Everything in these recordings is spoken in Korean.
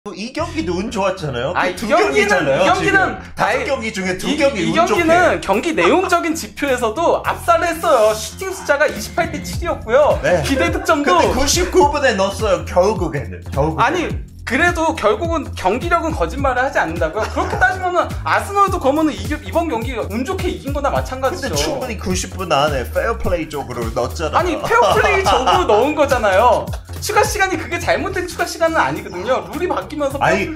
이 경기도 운 좋았잖아요. 아, 두 경기잖아요. 이 경기는 다섯 경기 중에 두 경기 이 운 좋게. 경기는 경기 내용적인 지표에서도 압살을 했어요. 슈팅 숫자가 28대 7이었고요. 네. 기대 득점도 근데 99분에 넣었어요. 결국에는. 아니 그래도 결국은 경기력은 거짓말을 하지 않는다고요. 그렇게 따지면은 아스널도 그러면은 이번 경기 운 좋게 이긴 거나 마찬가지죠. 근데 충분히 90분 안에 페어플레이 쪽으로 넣었잖아요. 아니 페어플레이 적으로 넣은 거잖아요. 추가 시간이 그게 잘못된 추가 시간은 아니거든요. 룰이 바뀌면서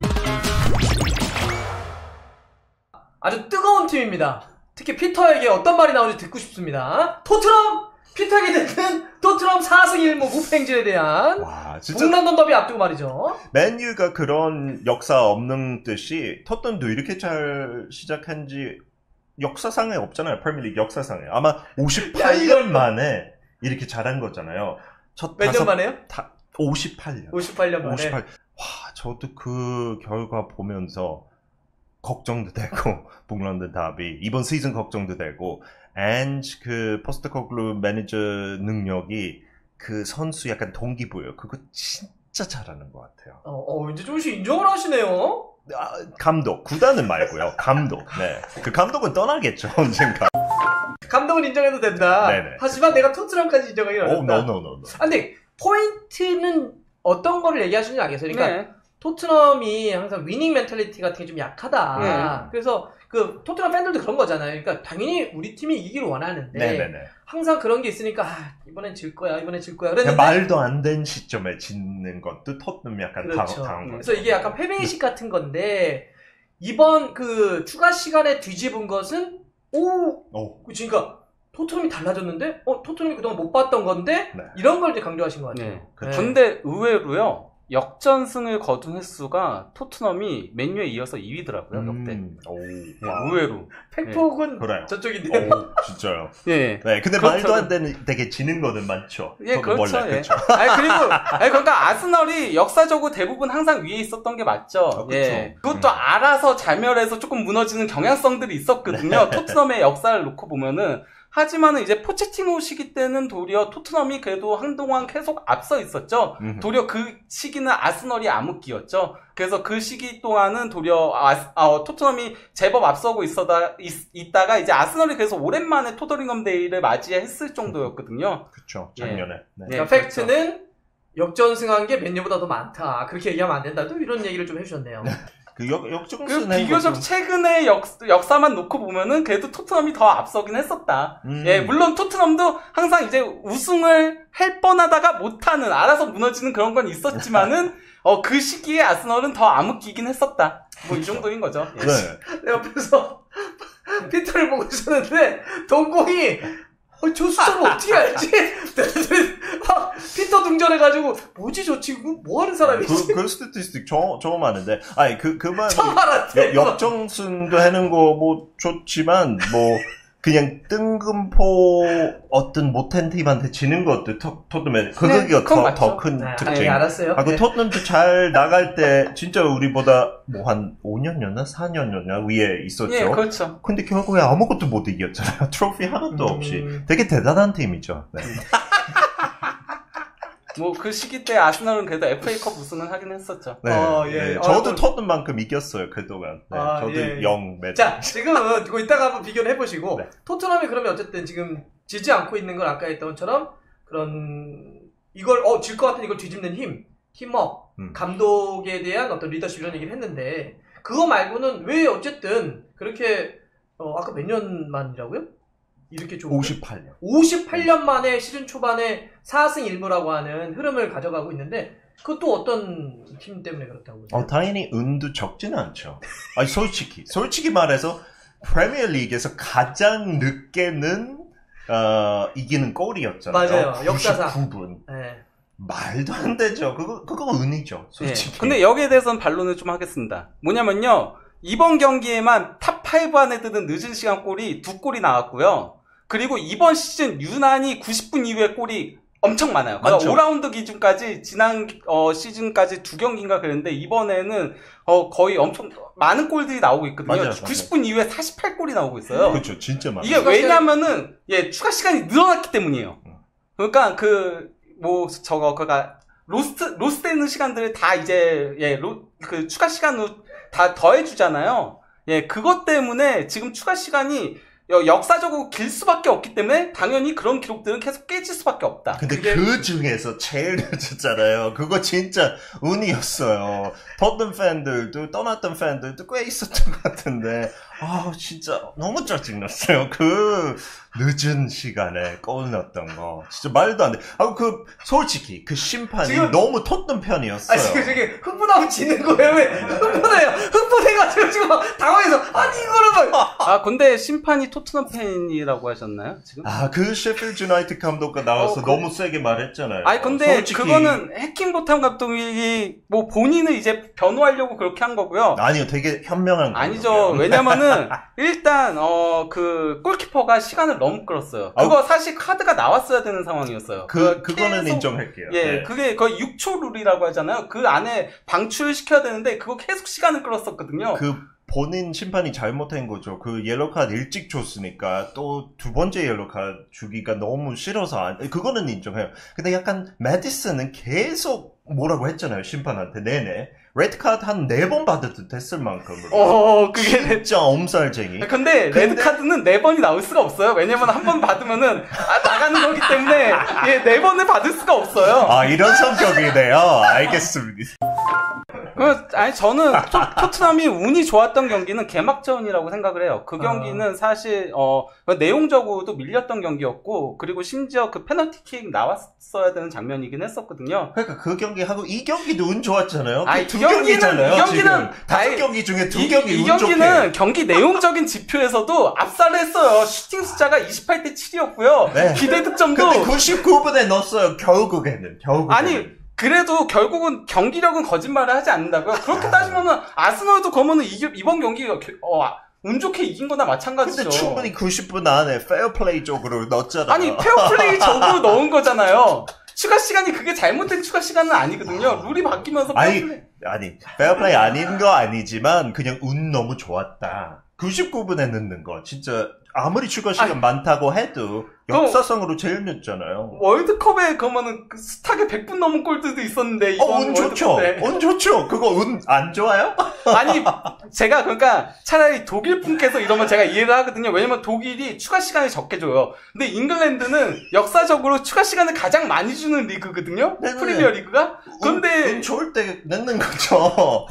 아주 뜨거운 팀입니다. 특히 피터에게 어떤 말이 나오는지 듣고 싶습니다. 토트넘! 피터에게 듣는 토트넘 4승 1무 무패행진에 대한 북런던 더비 앞두고 말이죠. 맨유가 그런 역사 없는 듯이 토트넘도 이렇게 잘 시작한지 역사상에 없잖아요. 프리미어리그 역사상에. 아마 58년 만에 이렇게 잘한 거잖아요. 몇 년 만에요? 58년. 58년 만에. 와, 저도 그 결과 보면서 걱정도 되고, 북런던 더비, 이번 시즌 걱정도 되고, 그 포스트코글루 매니저 능력이 그 선수 약간 동기부여. 그거 진짜 잘하는 것 같아요. 이제 조금씩 인정을 하시네요. 감독, 구단은 말고요. 감독. 네. 그 감독은 떠나겠죠, 언젠가. 감독은 인정해도 된다. 네네. 하지만 내가 토트넘까지 인정하기 어렵다. no. 근데 포인트는 어떤 거를 얘기하시는지 알겠어요. 그러니까 네. 토트넘이 항상 위닝 멘탈리티 같은 게 좀 약하다. 네. 그래서 그 토트넘 팬들도 그런 거잖아요. 그러니까 당연히 우리 팀이 이기길 원하는데 네네네. 항상 그런 게 있으니까 이번엔 질 거야. 그랬는데 말도 안 된 시점에 짓는 것도 토트넘이 약간 그렇죠. 당한 거죠. 그래서 이게 약간 패배의식 같은 건데 이번 그 추가 시간에 뒤집은 것은 그러니까 토트넘이 달라졌는데 토트넘이 그동안 못 봤던 건데 네. 이런 걸 이제 강조하신 것 같아요. 네. 그렇죠. 근데 의외로요. 역전승을 거둔 횟수가 토트넘이 맨유에 이어서 2위더라고요. 역대. 의외로. 팩폭은 그래요. 저쪽인데요. 진짜요. 예. 네, 근데 그렇죠. 말도 안 되는 되게 지는 거는 많죠. 예, 그렇죠. 원래, 예. 그렇죠. 그러니까 아스널이 역사적으로 대부분 항상 위에 있었던 게 맞죠. 그렇죠. 예. 그것도 알아서 자멸해서 조금 무너지는 경향성들이 있었거든요. 토트넘의 역사를 놓고 보면은. 하지만은 이제 포체티노 시기 때는 도리어 토트넘이 그래도 한동안 계속 앞서 있었죠. 도리어 그 시기는 아스널이 암흑기였죠. 그래서 그 시기 동안은 도리어 토트넘이 제법 앞서고 있다가 이제 아스널이 그래서 오랜만에 토더링엄 데이를 맞이했을 정도였거든요. 그렇죠. 작년에. 예. 네. 그러니까 팩트는 역전승한 게 맨유보다 더 많다. 그렇게 얘기하면 안 된다. 또 이런 얘기를 좀 해주셨네요. 역전승 비교적 최근의 역사만 놓고 보면은 그래도 토트넘이 더 앞서긴 했었다. 예, 물론 토트넘도 항상 이제 우승을 할 뻔하다가 못하는, 알아서 무너지는 그런 건 있었지만은, 그 시기에 아스널은 더 암흑기긴 했었다. 뭐 이 정도인 거죠. 예. 네. 내 옆에서 피터를 보고 있었는데, 동공이, 저 숫자를 어떻게 알지? 피터 등전해가지고, 뭐지 저 친구? 뭐 하는 사람이지? 그 스태티스틱 처음 아는데, 그만, 처음 알았대. 역전승도 하는 거 뭐 좋지만, 그냥 뜬금포 어떤 못한 팀한테 지는 것도 토트넘의 그거가 더 큰 특징. 네, 알았어요. 토트넘도 잘 나갈 때 진짜 우리보다 한 5년이었나 4년이었나 위에 있었죠. 예, 그렇죠. 근데 결국에 아무것도 못 이겼잖아요. 트로피 하나도 없이. 되게 대단한 팀이죠. 네. 그 시기 때 아스널은 그래도 FA컵 우승을 하긴 했었죠. 네. 네. 저도 토트넘만큼 이겼어요, 그동안. 네. 저도 0 매달. 자, 지금은 이따가 한번 비교를 해보시고, 네. 토트넘이 그러면 어쨌든 지금 지지 않고 있는 건 아까 했던 것처럼, 이걸, 질 것 같은 이걸 뒤집는 힘업, 감독에 대한 어떤 리더십 이런 얘기를 했는데, 그거 말고는 왜 어쨌든 그렇게, 아까 몇 년 만이라고요? 이렇게 좀 58년 만에 시즌 초반에 4승 1무라고 하는 흐름을 가져가고 있는데 그것도 어떤 팀 때문에 그렇다고 보세요? 당연히 운도 적지는 않죠. 솔직히 말해서 프리미어 리그에서 가장 늦게는 이기는 골이었잖아요. 맞아요. 역사상 99분. 네. 말도 안 되죠. 그거 운이죠. 솔직히. 네. 근데 여기에 대해서는 반론을 좀 하겠습니다. 뭐냐면요. 이번 경기에만 탑5 안에 드는 늦은 시간 골이 2골이 나왔고요. 그리고 이번 시즌 유난히 90분 이후에 골이 엄청 많아요. 그러니까 5라운드 기준까지 지난 시즌까지 2경기인가 그랬는데 이번에는 거의 엄청 많은 골들이 나오고 있거든요. 맞아요. 90분 이후에 48골이 나오고 있어요. 그렇죠. 진짜 많아요. 이게 왜냐면은 추가 시간이 늘어났기 때문이에요. 그러니까 그러니까 로스되는 시간들을 다 이제, 그 추가 시간으로 다 더해주잖아요. 예, 그것 때문에 지금 추가 시간이 역사적으로 길 수밖에 없기 때문에 당연히 그런 기록들은 계속 깨질 수밖에 없다. 근데 그 중에서 제일 늦었잖아요. 그거 진짜 운이었어요. 토트넘 팬들도 떠났던 팬들도 꽤 있었던 것 같은데 진짜 너무 짜증났어요. 그 늦은 시간에 골 넣었던 거 진짜 말도 안 돼. 솔직히 그 심판이 지금, 너무 토트넘 편이었어요. 지금 흥분하면 지는 거예요. 왜 흥분해요? 흥분해가지고 지금 당황해서 이거는 근데 심판이 토트넘 팬이라고 하셨나요? 지금? 그 셰필드 유나이티드 감독가 나와서 너무 세게 말했잖아요. 근데 솔직히... 그거는 해킹보탐 감독이 뭐 본인을 이제 변호하려고 그렇게 한 거고요. 아니요, 되게 현명한 거예요. 아니죠. 왜냐면은 일단 그 골키퍼가 시간을 너무 끌었어요. 그거 사실 카드가 나왔어야 되는 상황이었어요. 그거는 인정할게요. 예, 네. 그게 거의 6초 룰이라고 하잖아요. 그 안에 방출시켜야 되는데 그거 계속 시간을 끌었었거든요. 본인 심판이 잘못한 거죠. 그 옐로우 카드 일찍 줬으니까 또 두 번째 옐로우 카드 주기가 너무 싫어서 그거는 인정해요. 근데 약간 매디슨은 계속 뭐라고 했잖아요. 심판한테 내내 레드 카드 한 4번 받아도 됐을 만큼으로. 그게 진짜 엄살쟁이. 근데 레드 카드는 4번이 나올 수가 없어요. 왜냐면 한 번 받으면은 나가는 거기 때문에 4번을 받을 수가 없어요. 이런 성격이네요. 알겠습니다. 저는 토트넘이 운이 좋았던 경기는 개막전이라고 생각을 해요. 그 경기는 사실 내용적으로도 밀렸던 경기였고, 그리고 심지어 그 페널티킥 나왔어야 되는 장면이긴 했었거든요. 그러니까 그 경기하고 이 경기도 운 좋았잖아요. 두 경기잖아요. 이 경기는 5경기 중에 2경기 이 경기는 경기 내용적인 지표에서도 압살을 했어요. 슈팅 숫자가 28대 7이었고요. 네. 기대 득점도 근데 99분에 넣었어요. 결국에는. 그래도 결국은 경기력은 거짓말을 하지 않는다고요. 그렇게 따지면은 아스널도 그러면은 이번 경기 운 좋게 이긴 거나 마찬가지죠. 근데 충분히 90분 안에 페어플레이 쪽으로 넣었잖아요. 페어플레이 쪽으로 넣은 거잖아요. 추가 시간이 그게 잘못된 추가 시간은 아니거든요. 룰이 바뀌면서 페어플레이 아닌 거 아니지만 그냥 운 너무 좋았다. 99분에 넣는 거 진짜 아무리 추가 시간 많다고 해도 역사상으로 제일 늦잖아요. 월드컵에 그러면은 스탁에 100분 넘은 골들도 있었는데 운 좋죠. 운 좋죠. 그거 운 안 좋아요? 제가 그러니까 차라리 독일 분께서 이러면 제가 이해를 하거든요. 왜냐면 독일이 추가 시간을 적게 줘요. 근데 잉글랜드는 역사적으로 추가 시간을 가장 많이 주는 리그거든요. 프리미어 리그가. 그런데 운 좋을 때 넣는 거죠.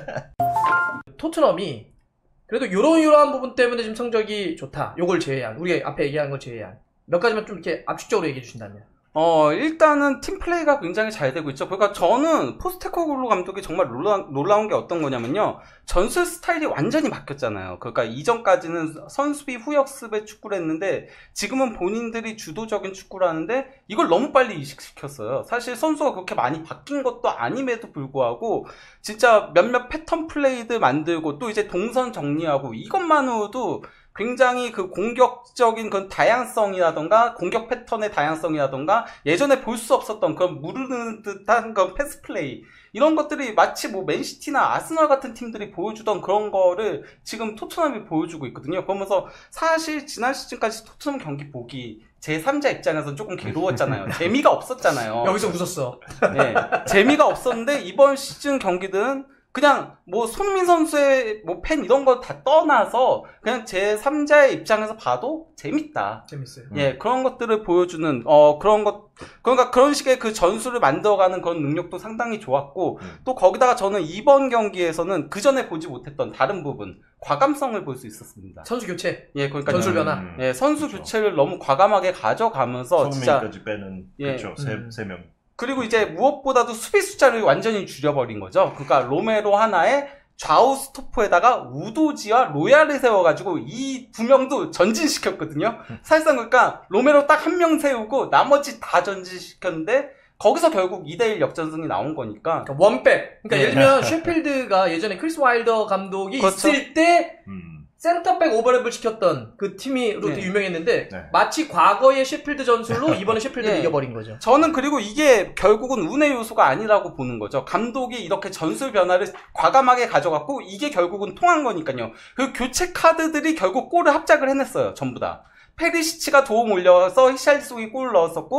토트넘이 그래도 이러한 부분 때문에 지금 성적이 좋다. 요걸 제외한, 우리가 앞에 얘기한 걸 제외한 몇 가지만 좀 이렇게 압축적으로 얘기해 주신다면. 일단은 팀 플레이가 굉장히 잘 되고 있죠. 그러니까 저는 포스테코글루 감독이 정말 놀라운 게 어떤 거냐면요. 전술 스타일이 완전히 바뀌었잖아요. 그러니까 이전까지는 선수비 후역습의 축구를 했는데 지금은 본인들이 주도적인 축구를 하는데 이걸 너무 빨리 이식시켰어요. 사실 선수가 그렇게 많이 바뀐 것도 아님에도 불구하고 진짜 몇몇 패턴 플레이들 만들고 또 이제 동선 정리하고 이것만으로도 굉장히 그 공격적인 그런 다양성이라던가 공격 패턴의 다양성이라던가 예전에 볼 수 없었던 그런 무르르는 듯한 그런 패스 플레이 이런 것들이 마치 뭐 맨시티나 아스널 같은 팀들이 보여주던 그런 거를 지금 토트넘이 보여주고 있거든요. 그러면서 사실 지난 시즌까지 토트넘 경기 보기 제3자 입장에서는 조금 괴로웠잖아요. 재미가 없었잖아요. 여기서 웃었어. 네, 재미가 없었는데 이번 시즌 경기들은 그냥 뭐 손흥민 선수의 뭐 팬 이런 거 다 떠나서 그냥 제 3자의 입장에서 봐도 재밌다. 재밌어요. 예, 그런 것들을 보여주는 그러니까 그런 식의 그 전술을 만들어가는 그런 능력도 상당히 좋았고 또 거기다가 저는 이번 경기에서는 그 전에 보지 못했던 다른 부분 과감성을 볼 수 있었습니다. 선수 교체. 예, 그러니까 전술 변화. 예, 선수 그렇죠. 교체를 너무 과감하게 가져가면서 손흥민까지 빼는 그렇죠. 세 명. 그리고 이제 무엇보다도 수비 숫자를 완전히 줄여버린 거죠. 그러니까 로메로 하나에 좌우 스토퍼에다가 우도지와 로얄을 세워가지고 이 두 명도 전진시켰거든요. 사실상 그러니까 로메로 딱 한 명 세우고 나머지 다 전진시켰는데 거기서 결국 2대1 역전승이 나온 거니까. 그러니까 원백. 그러니까 예를 들면 셰필드가 예전에 크리스 와일더 감독이 그렇죠. 있을 때 센터백 오버랩을 시켰던 그 팀으로 되게 유명했는데 마치 과거의 셰필드 전술로 이번에 셰필드를 이겨버린 거죠. 저는 그리고 이게 결국은 운의 요소가 아니라고 보는 거죠. 감독이 이렇게 전술 변화를 과감하게 가져갔고 이게 결국은 통한 거니까요. 그 교체 카드들이 결국 골을 합작을 해냈어요. 전부 다. 페리시치가 도움 올려서 히샬리송이 골을 넣었었고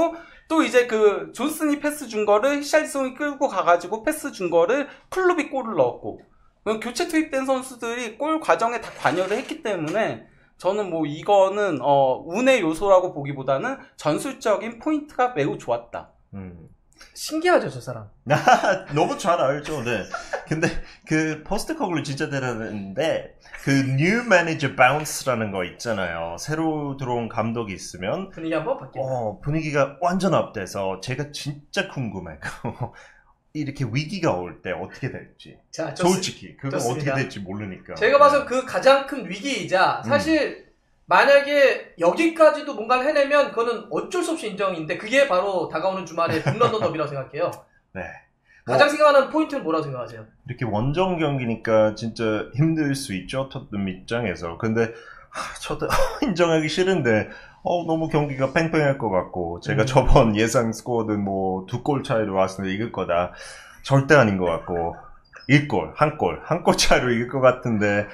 또 이제 그 존슨이 패스 준 거를 히샬리송이 끌고 가가지고 패스 준 거를 클롭이 골을 넣었고 교체 투입된 선수들이 골 과정에 다 관여를 했기 때문에 저는 뭐 이거는 운의 요소라고 보기보다는 전술적인 포인트가 매우 좋았다. 신기하죠, 저 사람. 너무 잘 알죠. 네. 근데 그 포스트코글루 진짜 대단한데 그 뉴 매니저 바운스라는 거 있잖아요. 새로 들어온 감독이 있으면 분위기 한번 바뀌어요. 분위기가 완전 업돼서 제가 진짜 궁금해요. 이렇게 위기가 올 때 어떻게 될지. 자, 솔직히 그건 좋습니다. 어떻게 될지 모르니까. 제가 봐서 그 가장 큰 위기이자 사실 만약에 여기까지도 뭔가를 해내면 그거는 어쩔 수 없이 인정인데 그게 바로 다가오는 주말에 북런던 더비라고 생각해요. 네. 가장 생각하는 포인트는 뭐라고 생각하세요? 이렇게 원정 경기니까 진짜 힘들 수 있죠. 토트넘 입장에서. 근데 저도 인정하기 싫은데 너무 경기가 팽팽할 것 같고 제가 저번 예상 스코어든 뭐 2골 차이로 아스널 이길 거다. 절대 아닌 것 같고 1골, 한 골 차이로 이길 것 같은데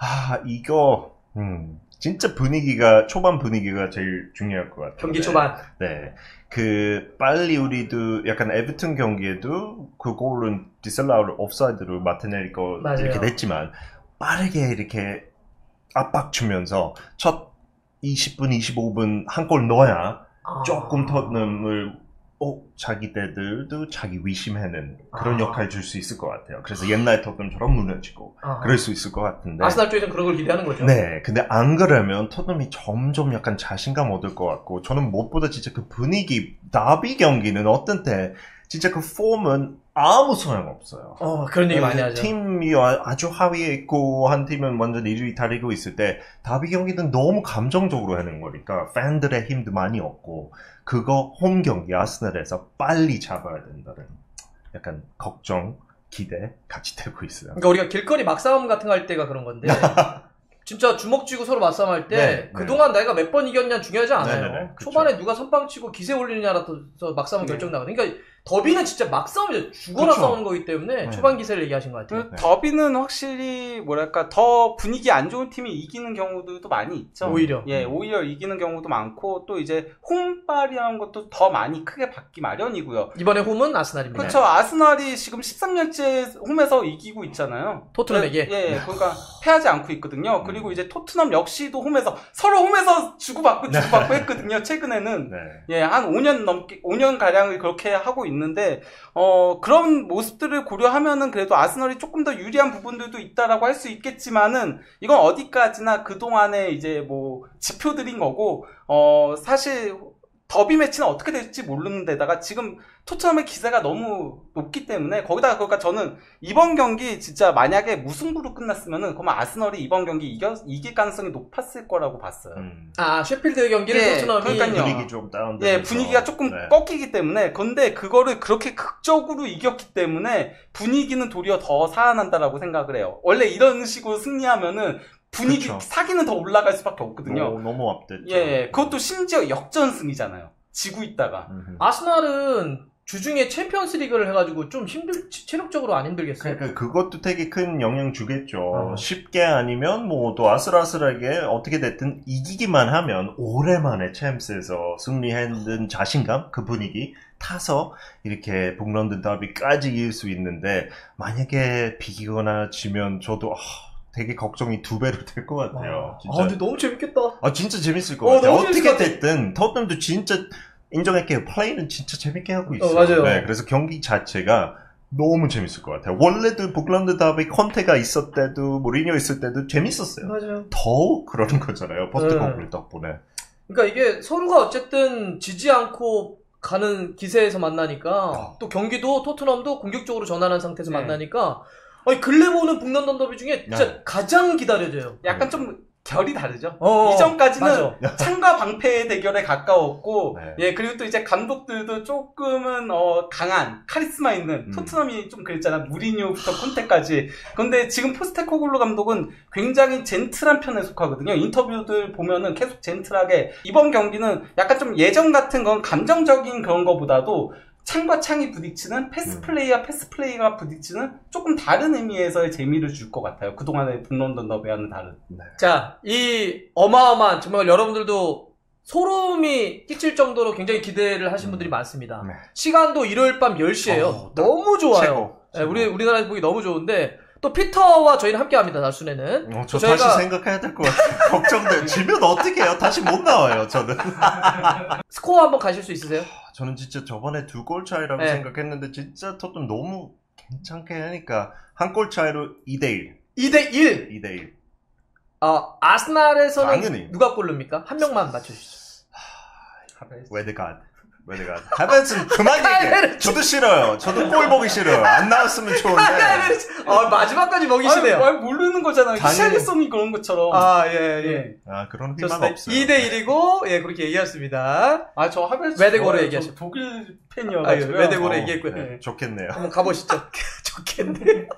이거 진짜 초반 분위기가 제일 중요할 것 같아요. 경기 초반. 네. 빨리 우리도 약간 에버튼 경기에도 그 골은 디셀라우를 옵사이드로 마티넬리 거 이렇게 냈지만 빠르게 이렇게 압박 주면서 첫 20분, 25분 한 골 넣어야 조금 토트넘을 자기들도 자기 위심하는 그런 역할 줄 수 있을 것 같아요. 그래서 옛날 토트넘처럼 무너지고 그럴 수 있을 것 같은데 아스날 쪽에서는 그런 걸 기대하는 거죠. 네, 근데 안 그러면 토트넘이 점점 약간 자신감 얻을 것 같고 저는 무엇보다 진짜 그 분위기 더비 경기는 어떤 때 진짜 그 폼은 아무 소용없어요. 그런 얘기 많이 하죠. 팀이 아주 하위에 있고 한 팀은 완전 1위 다리고 있을 때 더비 경기는 너무 감정적으로 하는 거니까 팬들의 힘도 많이 없고 그거 홈 경기 아스널에서 빨리 잡아야 된다는 약간 걱정, 기대 같이 되고 있어요. 그러니까 우리가 길거리 막싸움 같은 거 할 때가 그런 건데 진짜 주먹 쥐고 서로 맞싸움할 때 그동안 내가 몇 번 이겼냐 중요하지 않아요. 초반에 누가 선빵 치고 기세 올리느냐라서 막싸움은 결정 나거든요. 그러니까 더비는 진짜 막싸움이죠. 죽어라 싸우는 거기 때문에 초반 기세를 얘기하신 것 같아요. 더비는 확실히 뭐랄까 더 분위기 안 좋은 팀이 이기는 경우들도 많이 있죠. 오히려. 오히려 이기는 경우도 많고 또 이제 홈빨이라는 것도 더 많이 크게 받기 마련이고요. 이번에 홈은 아스날입니다. 그렇죠. 아스날이 지금 13년째 홈에서 이기고 있잖아요. 토트넘에게. 그러니까 패하지 않고 있거든요. 그리고 이제 토트넘 역시도 서로 홈에서 주고받고 했거든요. 최근에는 한 5년 가량을 그렇게 하고 있는데 그런 모습들을 고려하면은 그래도 아스널이 조금 더 유리한 부분들도 있다라고 할 수 있겠지만은 이건 어디까지나 그동안에 이제 뭐 지표들인 거고 사실 더비 매치는 어떻게 될지 모르는 데다가 지금 토트넘의 기세가 너무 높기 때문에 거기다가 그러니까 저는 이번 경기 진짜 만약에 무승부로 끝났으면은 그러면 아스널이 이번 경기 이길 가능성이 높았을 거라고 봤어요. 셰필드 경기를 토트넘이 분위기 좀 다운되면서 분위기가 조금 꺾이기 때문에 근데 그거를 그렇게 극적으로 이겼기 때문에 분위기는 도리어 더 살아난다라고 생각을 해요. 원래 이런 식으로 승리하면은 분위기 사기는 더 올라갈 수밖에 없거든요. 너무 업됐죠. 그것도 심지어 역전승이잖아요. 지고 있다가. 아스날은 주중에 챔피언스 리그를 해가지고 좀 체력적으로 안 힘들겠어요? 그러니까 그것도 되게 큰 영향 주겠죠. 쉽게 아니면 뭐 또 아슬아슬하게 어떻게 됐든 이기기만 하면 오랜만에 챔스에서 승리했는 자신감, 그 분위기 타서 이렇게 북런던 더비까지 이길 수 있는데 만약에 비기거나 지면 저도 되게 걱정이 2배로 될 것 같아요. 진짜. 근데 너무 재밌겠다. 진짜 재밌을 것 같아요. 어떻게 됐든 토트넘도 진짜 인정할게요. 플레이는 진짜 재밌게 하고 있어요. 맞아요. 네, 그래서 경기 자체가 너무 재밌을 것 같아요. 원래도 북런던 더비 콘테가 있을 때도 모리뉴 있을 때도 재밌었어요. 맞아요. 더욱 그러는 거잖아요. 포스트코글루 덕분에. 그러니까 이게 서로가 어쨌든 지지 않고 가는 기세에서 만나니까 또 경기도 토트넘도 공격적으로 전환한 상태에서 만나니까 근래 보는 북런던 더비 중에 진짜 가장 기다려져요. 약간 좀 결이 다르죠. 이전까지는 창과 방패의 대결에 가까웠고, 그리고 또 이제 감독들도 조금은 강한 카리스마 있는 토트넘이 좀 그랬잖아. 무리뉴부터 콘테까지. 근데 지금 포스테코글루 감독은 굉장히 젠틀한 편에 속하거든요. 인터뷰들 보면은 계속 젠틀하게 이번 경기는 약간 좀 예전 같은 건 감정적인 그런 거보다도 창과 창이 부딪히는 패스 플레이와 패스 플레이가 부딪히는 조금 다른 의미에서의 재미를 줄 것 같아요. 그동안의 북런던 더비와는 다른. 자, 이 어마어마한 정말 여러분들도 소름이 끼칠 정도로 굉장히 기대를 하신 분들이 많습니다. 네. 시간도 일요일 밤 10시예요. 너무 좋아요. 최고. 네, 우리나라에서 보기 너무 좋은데 또 피터와 저희는 함께 합니다. 나순에는. 저 다시 생각해야 될 것 같아요. 걱정돼요. 지면 어떻게 해요? 다시 못 나와요, 저는. 스코어 한번 가실 수 있으세요? 저는 진짜 저번에 2골 차이라고 네. 생각했는데 진짜 토트넘 너무 괜찮게 하니까 한 골 차이로 2대1. 2대1. 2대1. 아스날에서는 당연히. 누가 골 넣습니까? 한 명만 맞춰주시죠. 웨드가드. 하벤스는 그만 얘기해. 저도 싫어요. 저도 골 보기 싫어요. 안 나왔으면 좋은데. 마지막까지 먹이시네요. 말 모르는 거잖아요. 시야성이 그런 것처럼. 예. 그런 희망 없어요. 2대1이고, 예, 그렇게 얘기했습니다. 저 하벨스 웨데고르 얘기하셨죠. 독일 팬이어가지고요. 웨데고르 얘기했고요. 네, 좋겠네요. 한번 가보시죠. 좋겠네.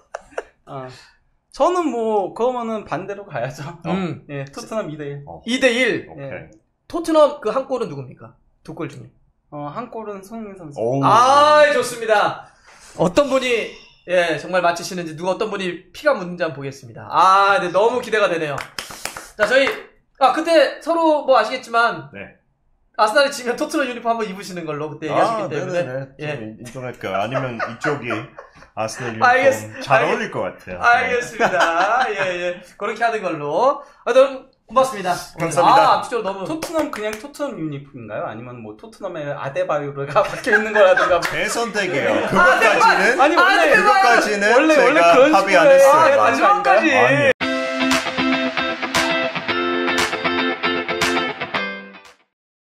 저는 그러면은 반대로 가야죠. 예, 토트넘 2대1. 2대1. 오케이. 예. 토트넘 그 한 골은 누굽니까? 두 골 중에. 한 골은 손흥민 선수. 좋습니다. 어떤 분이, 예, 정말 맞히시는지, 어떤 분이 피가 묻는지 한번 보겠습니다. 네, 너무 기대가 되네요. 자, 저희, 그때 서로 아시겠지만, 네. 아스날이 지면 토트넘 유니폼 한번 입으시는 걸로 그때 얘기하셨기 때문에. 네네네. 예. 인정할게요. 아니면 이쪽이 아스널 유니폼 알겠습니다. 잘 어울릴 것 같아요. 알겠습니다. 예. 그렇게 하는 걸로. 너무 고맙습니다. 감사합니다. 앞쪽으로 너무. 토트넘 그냥 토트넘 유니폼인가요? 아니면 토트넘에 아데바요르가 박혀 있는 거라든가. 제 선택이에요. 그것까지는 아니, 원래 그것까지는 원래 제가 그런 합의 안 식으로 했어요. 마지막까지.